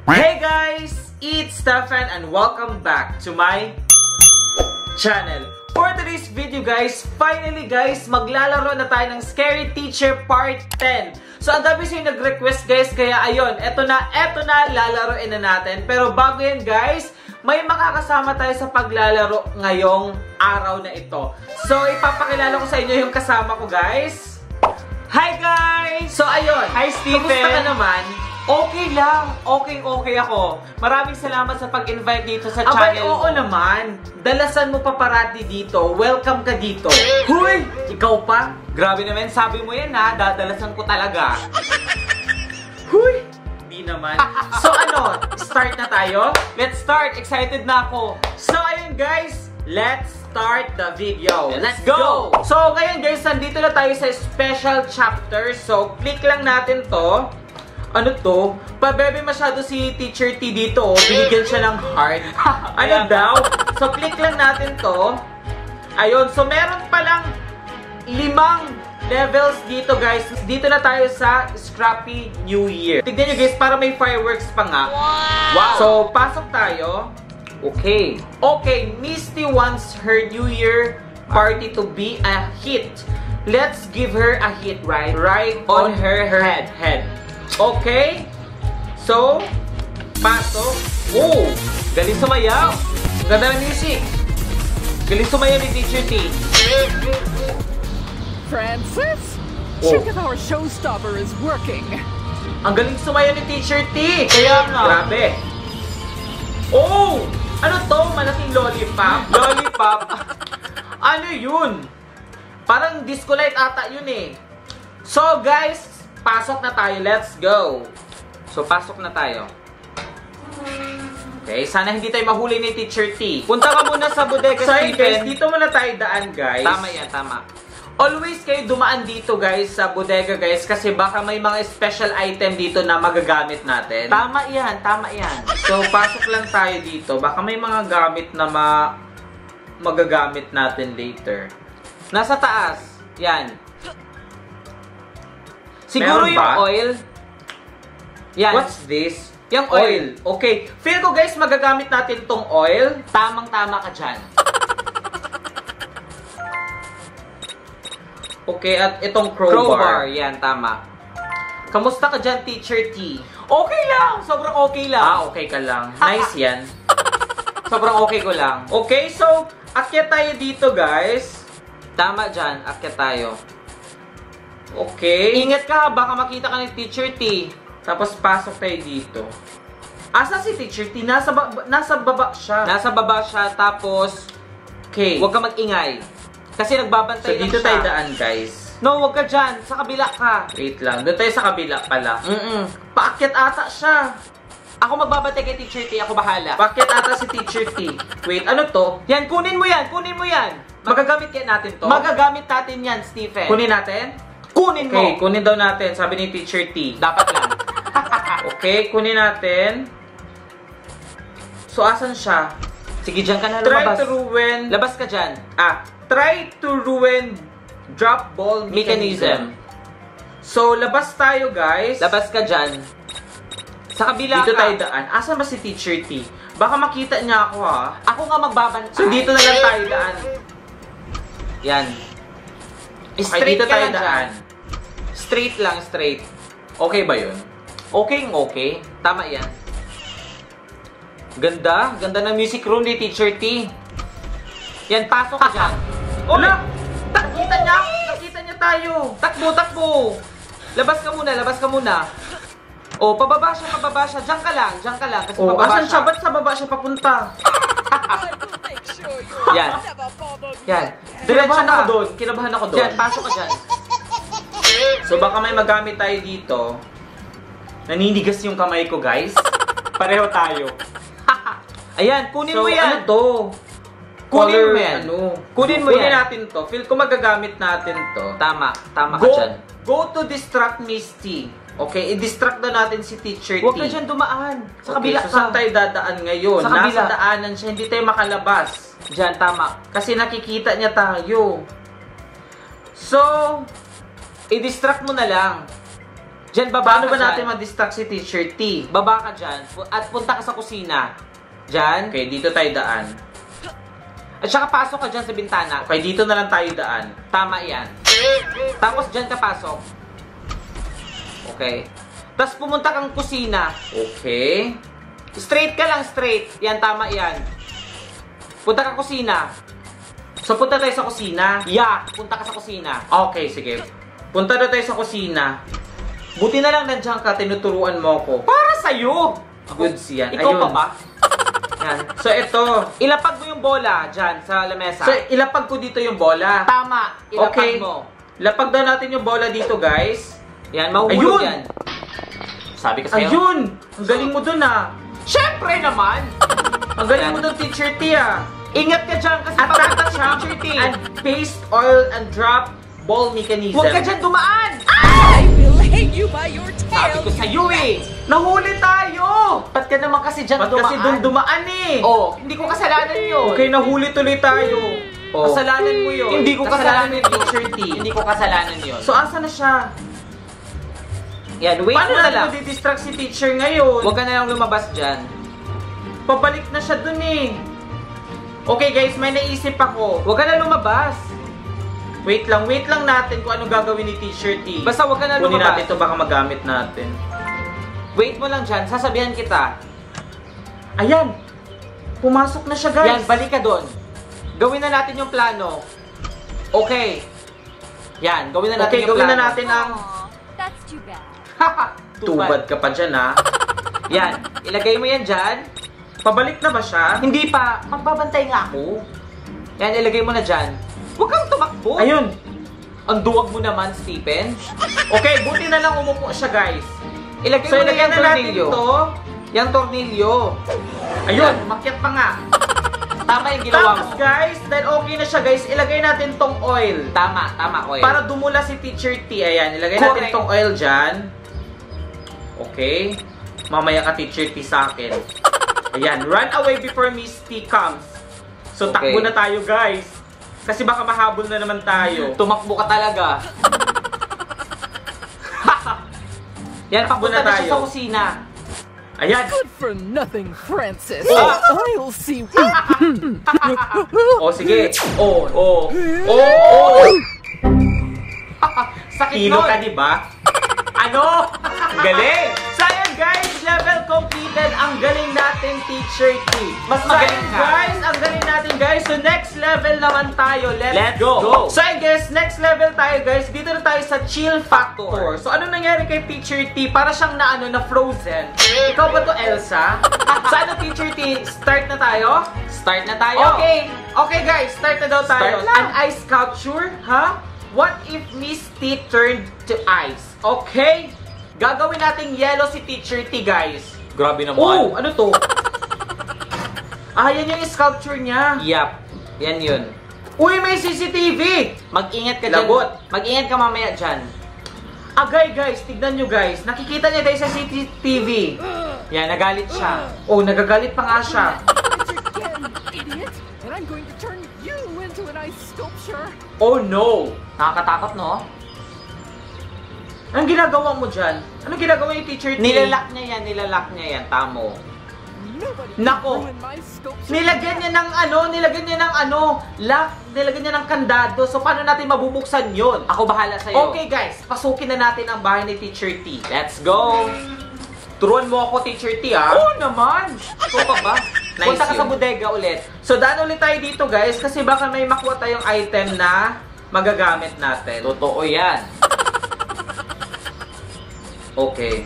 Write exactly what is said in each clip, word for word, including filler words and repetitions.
Hey guys! It's Stefan and welcome back to my channel. For today's video guys, finally guys, maglalaro na tayo ng Scary Teacher Part ten. So ang dami sa'yo nag-request guys, kaya ayun, eto na, eto na, lalaroin na natin. Pero bago yan guys, may makakasama tayo sa paglalaro ngayong araw na ito. So ipapakilala ko sa inyo yung kasama ko guys. Hi guys! So ayun, hi Stephen! Kumusta ka naman? Okay lang. Okay, okay ako. Maraming salamat sa pag-invite dito sa channel. Abay, oo naman. Dalasan mo pa parati dito. Welcome ka dito. Huy! Ikaw pa? Grabe naman. Sabi mo yan ha. Dadalasan ko talaga. Huy! Hindi naman. So ano? Start na tayo? Let's start. Excited na ako. So ayun guys. Let's start the video. Let's go! So ngayon guys, nandito na tayo sa special chapter. So click lang natin to. Ano to? Pabebe masyado si Teacher T dito. Oh. Binigyan siya ng heart. Ano daw? So, click lang natin to. Ayun. So, meron palang limang levels dito, guys. Dito na tayo sa Scrappy New Year. Tignan nyo, guys, para may fireworks pa nga. Wow! Wow. So, pasok tayo. Okay. Okay. Misty wants her New Year party to be a hit. Let's give her a hit, right? Right on her, her head. Head. Okay. So, pasok. Oh, galing sumayaw. Ganda ng music. Galing sumayaw ni Teacher T. Francis, oh. Check if our showstopper is working. Ang galing sumayaw ni Teacher T. Kaya nga. Grabe. Oh, ano to? Malaking lollipop. Lollipop. Ano yun? Parang disco light ata yun eh. So, guys, pasok na tayo. Let's go. So, pasok na tayo. Okay, sana hindi tayo mahuli ni Teacher T. Punta ka muna sa bodega, Stephen. Guys, dito muna tayo daan, guys. Tama yan, tama. Always kayo dumaan dito, guys, sa bodega, guys, kasi baka may mga special item dito na magagamit natin. Tama yan, tama yan. So, pasok lang tayo dito. Baka may mga gamit na ma magagamit natin later. Nasa taas. Yan. Siguro yung oil. Yan. What's this? Yung oil. Okay. Feel ko guys, magagamit natin tong oil. Tamang-tama ka dyan. Okay, at itong crowbar. Crowbar. Yan, tama. Kamusta ka dyan, Teacher T? Okay lang. Sobrang okay lang. Ah, okay ka lang. Nice yan. Sobrang okay ko lang. Okay, so, akyat tayo dito guys. Tama dyan. Akyat tayo. Okay. Ingat ka, baka makita ka ni Teacher T. Tapos pasok tayo dito. Asa si Teacher T? Nasa, ba nasa baba siya. Nasa baba siya, tapos okay. Huwag ka mag-ingay. Kasi nagbabantay so, lang siya. So dito tayo daan, guys. No, huwag ka dyan. Sa kabila ka. Wait lang. Doon tayo sa kabila pala. Mm-mm. Paakyat ata siya. Ako magbabantay kay Teacher T. Ako bahala. Paakyat ata si Teacher T. Wait, ano to? Yan, kunin mo yan. Kunin mo yan. Magagamit kaya natin to? Magagamit natin yan, Stephen. Kunin natin? Kunin mo! Okay, kunin daw natin. Sabi ni Teacher T. Dapat lang. Okay, kunin natin. So, asan siya? Sige, dyan ka na lumabas. Try to ruin... Labas ka dyan. Ah, try to ruin drop ball mechanism. mechanism. So, labas tayo, guys. Labas ka dyan. Sa kabila dito ka. Tayo daan. Asan ba si Teacher T? Baka makita niya ako, ha? Ako nga magbabantay. So, dito na lang tayo daan. Yan. Straight dito tayo daan. Dyan. Straight lang, straight. Okay ba yun? Okay, okay. Tama yan. Ganda. Ganda ng music room ni Teacher T. Yan, pasok ka dyan. Ola! Nakita niya! Nakita niya tayo! Takbo, takbo! Labas ka muna, labas ka muna. O, pababa siya, pababa siya. Diyan ka lang, diyan ka lang. Kasi oh, pababa asan siya? Ba't sa baba siya papunta? Yan. Yan. Kinabahan ako doon. Kinabahan ako doon. Yan, pasok ka dyan. So, baka may magamit tayo dito. Naninigas yung kamay ko, guys. Pareho tayo. Ayan, kunin so, mo yan. Ano to? Kunin Color, mo yan. Ano? Kunin mo kunin yan. natin to. Feel ko magagamit natin to. Tama. Tama go, ka dyan. Go to distract Misty. Okay, i-distract na natin si Teacher T. Huwag ka dyan dumaan. Sa okay, kabila so ka. Saan tayo dadaan ngayon? Sa kabila. Nasa daanan siya. Hindi tayo makalabas. Diyan, tama. Kasi nakikita niya tayo. So, i-distract mo na lang. Diyan baba Paano ka ba dyan. natin ma-distract si Teacher T? Baba ka dyan. pu- At punta ka sa kusina. Diyan. Okay, dito tayo daan. At saka pasok ka dyan sa bintana. Okay, dito na lang tayo daan. Tama yan. Tapos dyan ka pasok. Okay. Tapos pumunta kang kusina. Okay. Straight ka lang, straight. Yan, tama yan. Punta ka kusina. So, punta tayo sa kusina. Yeah, punta ka sa kusina. Okay, sige. Punta na tayo sa kusina. Buti na lang nandiyan ka, tinuturuan mo ako. Para sa'yo! Goods yan. Ikaw Ayun. pa ba? Yan. So, ito. Ilapag mo yung bola dyan sa lamesa. So, ilapag ko dito yung bola. Tama, ilapag Okay. mo. Lapag daw natin yung bola dito, guys. Yan, mahuhulog Ayun! yan. Sabi ko sa'yo. Ayun! Ang galing mo dun, ah. Siyempre naman! Ang galing mo dun, Teacher T, ah. Ingat ka dyan kasi Attack papunta si jump Teacher T. and paste oil and drop ball mechanism. Huwag ka dyan dumaan! I will hang you by your Sabi tail. ko sa'yo eh! Nahuli tayo! Ba't ka naman kasi dyan Ba't dumaan? kasi dun dumaan eh? Oh, hindi ko kasalanan yun. Okay, nahuli tuloy tayo. Oh. Kasalanan mo yun. Hindi ko kasalanan yun. yung Teacher T. Hindi ko kasalanan yun. So, asa na siya? Yan, wait Paano mo na natin lang. madidistract si teacher ngayon? Huwag ka na lang lumabas dyan. Pabalik na siya dun eh. Okay guys, may naisip ako. Huwag ka na lumabas. Wait lang, wait lang natin kung ano gagawin ni Teacher T. Basta huwag ka na Kunin lumabas. natin ito, baka magamit natin. Wait mo lang dyan, sasabihan kita. Ayan! Pumasok na siya guys. Yan, balik ka doon. Gawin na natin yung plano. Okay. Yan, gawin na natin Okay, yung gawin plano. na natin ang... Aw, that's too bad. Tubad ka pa dyan ha. Yan, ilagay mo yan dyan. Pabalik na ba siya? Hindi pa, magbabantay nga ako. Yan, ilagay mo na dyan. Huwag kang tumakbo. Ayun! Ang duwag mo naman, Stephen. Okay, buti na lang umupo siya guys. Ilagay So, mo na ilagyan yung na natin tornilyo. ito. Yung tornilyo. Ayun, umakyat pa nga. Tama yung ginawa Tapos mo. guys, dahil okay na siya guys, ilagay natin tong oil. Tama, tama, oil. Para dumula si Teacher T. Ayan, ilagay natin Correct. tong oil dyan. Okay. Mamaya ka Teacher T sa akin. Ayan, run away before Miss T comes. So, Okay. takbo na tayo guys. Kasi baka mahabol na naman tayo. Tumakbo ka talaga. Yan, Takbo papunta na na siya tayo. sa kusina. Ayan. Good for nothing, Francis. Oh. I'll see. O, sige. O, o. O, Oh! o. Sakit Kilo nun. ka, di ba? Ano? Galing! So, ayan guys, level completed. Ang galing natin, Teacher T. Mas So, magaling ayan, ka. guys, ang galing natin guys. So, next level naman tayo. Let's, Let's go. go. So, ayan guys, next level tayo guys. Dito na tayo sa chill factor. So, ano nangyari kay Teacher T? Para siyang na, ano, na frozen. Ikaw ba to, Elsa? So, ano, Teacher T? Start na tayo? Start na tayo. Okay. Okay guys, start na daw tayo. Start na. An ice sculpture, ha? What if Miss T turned to ice? Okay? Gagawin nating yellow si Teacher T, guys. Grabe Oh, ano to? Ah, yan yung sculpture niya. Yap. Yan yun. Uy, may C C T V! Mag-ingat ka dyan. Lagot. Mag-ingat ka mamaya dyan. Agay, guys. Tignan nyo, guys. Nakikita niya guys sa C C T V. Yan, nagalit siya. Oh, nagagalit pa nga siya. It's again, idiot. And I'm going to turn you into an ice sculpture. Oh, no. Nakakatakot, no? Anong ginagawa mo dyan? Anong ginagawa ni Teacher T? Nilalak niya yan, nilalak niya yan. Tamo. Nobody Nako. can ruin my sculpture. Nilagyan niya ng ano, nilagyan niya ng ano, lock, nilagyan niya ng kandado. So, paano natin mabubuksan yun? Ako bahala sa'yo. Okay guys, pasukin na natin ang bahay ni Teacher T. Let's go. Turuan mo ako, Teacher T, ah. Oo naman. Ito pa ba? Nice Punta ka sa yun. bodega ulit. So, daan ulit tayo dito, guys, kasi baka may makuha tayong item na magagamit natin. Totoo yan. Okay.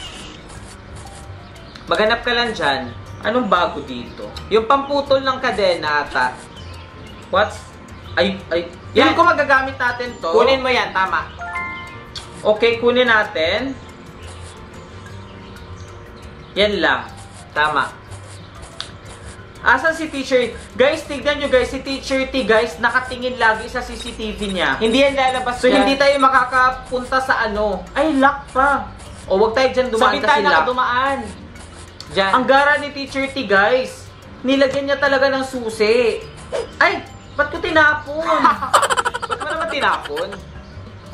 Maghanap ka lang dyan. Anong bago dito? Yung pamputol ng kadena ata. What's... Ay, ay... Yan. Yan ko magagamit natin to. Kunin mo yan, tama. Okay, kunin natin. Yan lang. Tama. Asan si Teacher? Guys, tignan nyo guys, si Teacher T, guys, nakatingin lagi sa C C T V niya. Hindi yan lalabas So, dyan. hindi tayo makakapunta sa ano. Ay, lock pa. O, wag tayo dyan Sa dumaan kasi bintana ka lock. dumaan. Dyan. Ang gara ni Teacher T, guys. Nilagyan niya talaga ng susi. Ay, ba't ko tinapon? Ba't mo naman tinapon?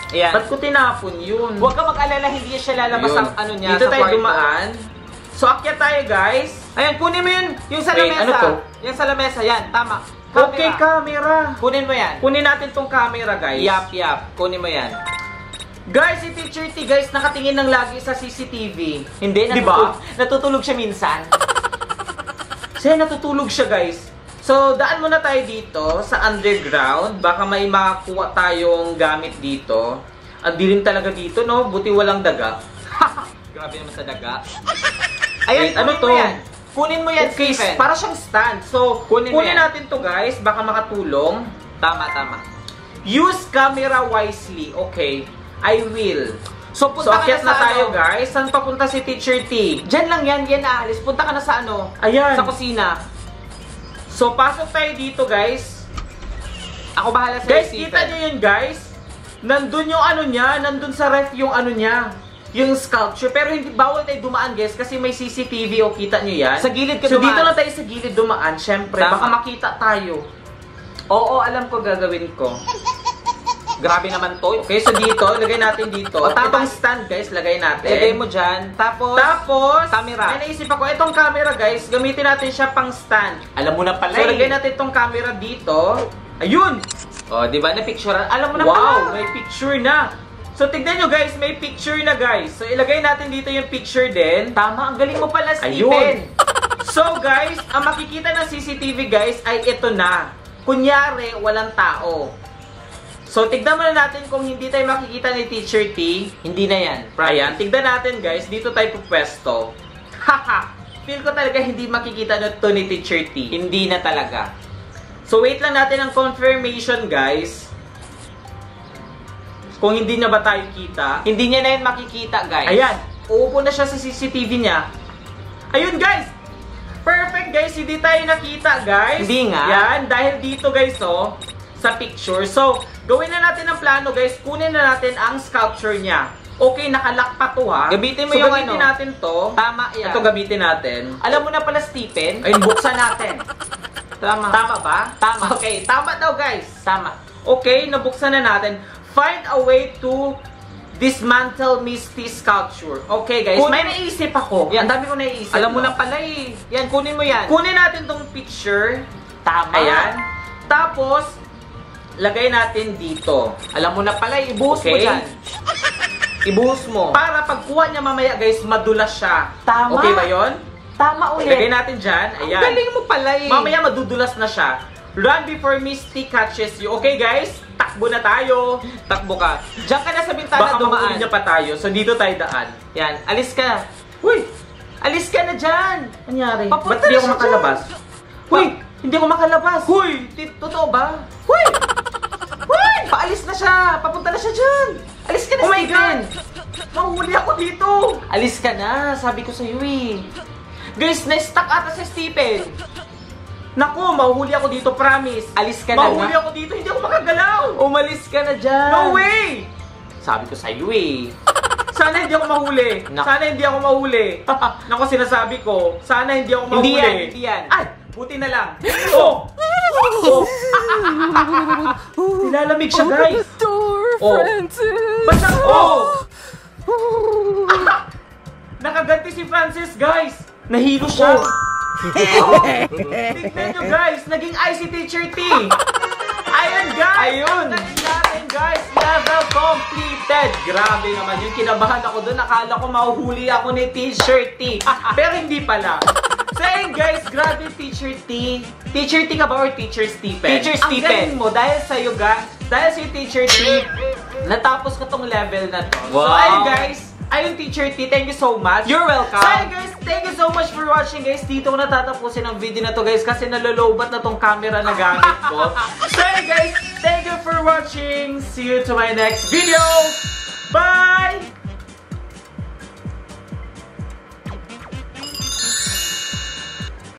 Ayan. Ba't ko tinapon yun? Huwag ka mag-alala, hindi siya lalabas Yun. ang ano niya Dito sa tayo kwarto. dumaan. So, akyat tayo, guys. Ayan, kunin mo yun. Yung sa Wait, lamesa. ano to? Yan sa lamesa, yan. Tama. Okay, camera. Kunin mo yan. Kunin natin tong camera, guys. Yap, yap. Kunin mo yan. Guys, si Teacher T, guys, nakatingin lang lagi sa C C T V. Hindi, Di ba? natutulog, natutulog siya minsan. Kasi natutulog siya, guys. So, daan muna tayo dito sa underground. Baka may makakuha tayong gamit dito. Ang dilim talaga dito, no? Buti walang daga. Grabe naman sa daga. Ayan, Wait, ano kunin mo to? yan. Kunin mo yan, Okay, Stephen. para siyang stand. So, Kunin kunin, mo yan. natin to, guys. Baka makatulong. Tama, tama. Use camera wisely. Okay, I will. So, So, punta ka akyat na na sa tayo, ano? guys. Saan papunta si Teacher T? Diyan lang yan, yan aalis. Punta ka na sa ano? Ayan. Sa kusina. So, pasok tayo dito, guys. Ako bahala sa Guys, Stephen. kita nyo yun, guys. Nandun yung ano niya, nandun sa ref yung ano niya. Yung sculpture. Pero hindi, bawal tayo dumaan, guys, kasi may C C T V o kita nyo yan. Sa gilid ka so, dumaan. dito lang tayo sa gilid dumaan. Syempre, Tama. baka makita tayo. Oo, alam ko gagawin ko. Grabe naman to. Okay, so dito, lagay natin dito. O, tama. Itong stand, guys, lagay natin. Lagay mo dyan. Tapos, Tapos, camera. may naisip ako, itong camera, guys, gamitin natin siya pang stand. alam mo na pala So, eh. lagay natin itong camera dito. Ayun! O, di ba? Na-picture. Alam mo na Wow! pala. May picture na! So, tignan nyo, guys, may picture na, guys. So, ilagay natin dito yung picture din. Tama, ang galing mo pala, Ayun! Stephen. So, guys, ang makikita ng C C T V, guys, ay ito na. Kunyari, walang tao. So, tignan muna natin kung hindi tayo makikita ni Teacher T. Hindi na yan. Ayan, tignan natin, guys. Dito tayo pupwesto. Haha! Feel ko talaga hindi makikita na to ni Teacher T. Hindi na talaga. So, wait lang natin ang confirmation, guys. Kung hindi na ba tayo kita. Hindi niya na yun makikita, guys. Ayan, uupo na siya sa C C T V niya. Ayun, guys! Perfect, guys! Hindi tayo nakita, guys. Hindi nga. Yan, dahil dito, guys, oh, sa picture. So, gawin na natin ang plano, guys. Kunin na natin ang sculpture niya. Okay, nakalock pa to, ha? Gamitin mo so, yung gamitin ano. natin to. Tama yan. Ito, gamitin natin. Alam mo na pala, Stephen. Ayun, buksan natin. Tama. Tama ba? Tama. Okay, tama daw, guys. Tama. Okay, nabuksan na natin. Find a way to dismantle Misty sculpture. Okay, guys. Kunin- May naisip ako. Yan. Ang dami ko naisip. Alam mo no? na pala eh. Yan, kunin mo yan. Kunin natin tong picture. Tama. Ayan. Tapos, lagay natin dito. Alam mo na pala eh. Ibuhos mo Okay. dyan. Ibuhos mo. Para pagkuha niya mamaya, guys, madulas siya. Tama. Okay ba yun? Tama Ilagay ulit. natin dyan. Ayan. Ang galing mo pala eh. Mamaya madudulas na siya. Run before Misty catches you. Okay, guys? Takbo na tayo. Takbo ka. Diyan ka na sa bintana Baka dumaan. mahuli niya pa tayo. So, dito tayo daan. Yan, alis ka. Uy! Alis ka na dyan. Nangyari? Papunta Ba't di na ako siya makalabas? dyan. Uy! Hindi ako makalabas! Huy! Ti- Totoo ba? Huy! Huy! Paalis na siya. Papunta na siya dyan. Alis ka na, Oh my Stephen. God! Mahuli ako dito! Alis ka na. Sabi ko sa'yo eh. Guys, na-stuck ata si Stephen. Naku, mahuli ako dito, promise. Alis ka na Mahuli nga. ako dito, hindi ako makagalaw! Umalis ka na dyan. No way! Sabi ko sa'yo eh. Sana hindi ako mahuli. Nak- Sana hindi ako mahuli. Naku, sinasabi ko. Sana hindi ako mahuli. Hindi yan, hindi yan. Ay! Buti na lang. Oh! Oh! Nilalamig siya, Open guys. the door, Oh. Francis! Ba't na- Oh! Nakaganti si Francis, guys. Nahilo siya. Oh. Tignan nyo, guys. Naging I C Teacher T. Ayun, guys. Ayun. Tignan natin, guys. Level completed. Grabe naman yun. Kinabahan ako doon. Akala ko mahuhuli ako ni Teacher T. Pero hindi pala. So, ayun, guys. Grabe, Teacher T. Teacher T ka ba or Teacher Stephen? Teacher Ang Stephen. galing mo. Dahil sa'yo, guys. Dahil sa'yo, Teacher T. Natapos ko tong level na to. So, Wow. ayun, guys. Ayun, Teacher T. Thank you so much. You're welcome. So, ayun, guys. Thank you so much for watching, guys. Dito ko natatapusin ang video na to, guys, kasi nalolobat na tong camera na gamit ko. So, ayun, guys. Thank you for watching. See you to my next video. Bye!